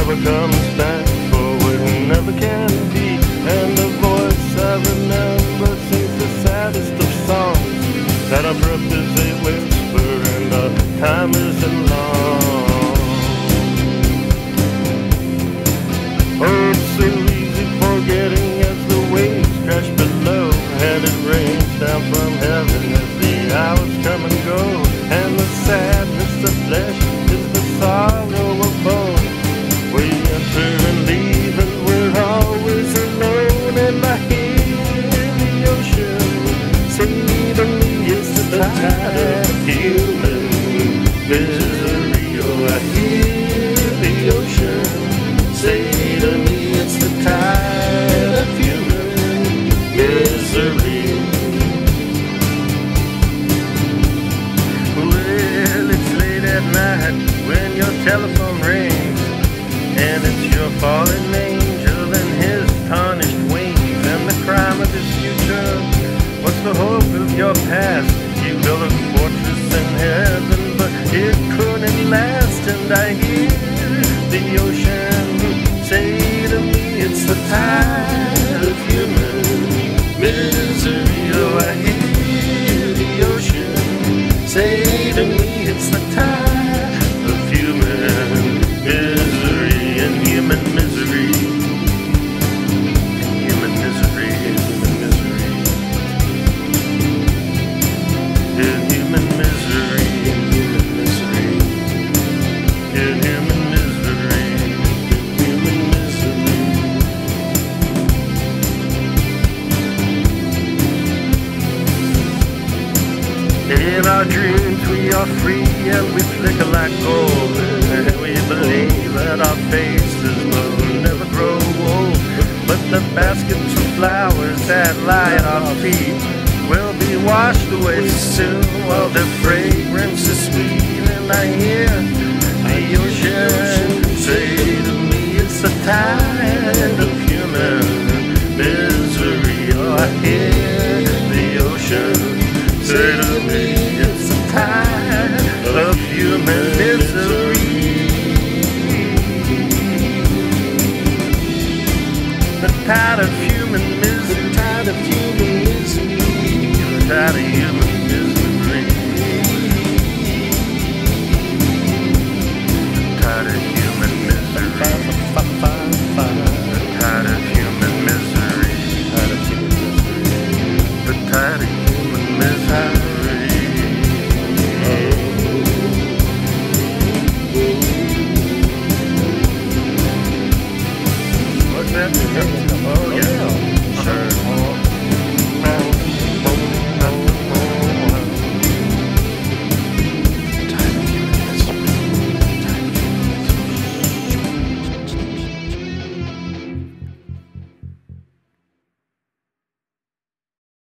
never comes back, forward never can be. And the voice I remember sings the saddest of songs, that abrupt as a whisper and the time isn't long. Oh, it's so easy forgetting as the waves crash below, and it rains down from heaven as the hours come and go. And the sadness of flesh is the sorrow of bone. We enter and leave and we're always alone. And I hear the ocean say to me it's the tide of human misery. Oh, I hear the ocean say to me it's the tide of human misery. Well, it's late at night when your telephone rings, and it's your fallen angel and his tarnished wings. And the crime of his future, what's the hope of your past? You built a fortress in heaven, but it couldn't last. And I hear the ocean say to me it's the tide of human misery. Oh, I hear the ocean say to me it's the tide of human misery. And human misery, and human misery, human misery, and human misery, and human misery, and human misery, and human misery. In our dreams we are free and we flicker like gold, and we believe that our faces will never grow old. But the baskets of flowers that lie at our feet will be washed away soon, while their fragrance is sweet. And I hear the ocean say to me it's the tide of human misery. Oh, I hear the ocean say to me it's the tide of human misery. The tide of